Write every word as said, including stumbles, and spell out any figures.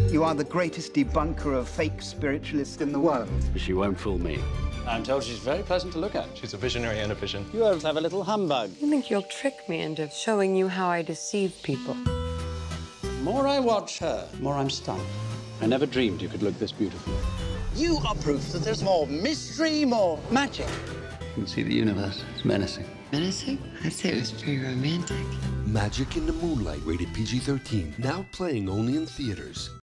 You are the greatest debunker of fake spiritualists in the world. She won't fool me. I'm told she's very pleasant to look at. She's a visionary and a vision. You always have a little humbug. You think you'll trick me into showing you how I deceive people? The more I watch her, the more I'm stunned. I never dreamed you could look this beautiful. You are proof that there's more mystery, more magic. You can see the universe. It's menacing. Menacing? I'd say it was pretty romantic. Magic in the Moonlight, rated P G thirteen. Now playing only in theaters.